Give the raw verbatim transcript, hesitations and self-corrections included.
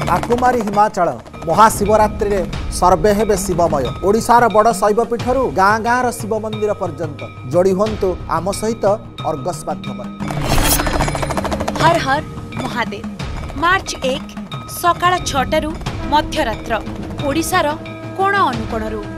आकुमारी हिमाचल महाशिवरात्रि रे सर्वे हेबे शिवमय। ओडिशार बड़ शैवपीठरू गाँ गाँर शिव मंदिर पर्यंत जोड़ी हुंतु आम सहित अर्गस माध्यम। हर हर महादेव मार्च एक सकाळ छटारू मध्यरात्र ओडिशार कोण अनुकोणरू।